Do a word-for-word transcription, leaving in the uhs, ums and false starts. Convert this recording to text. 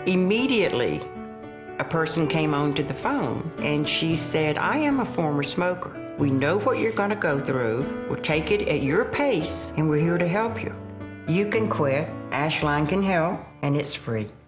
immediately, a person came onto the phone and she said, I am a former smoker. We know what you're going to go through. We'll take it at your pace, and we're here to help you. You can quit. Ashline can help, and it's free.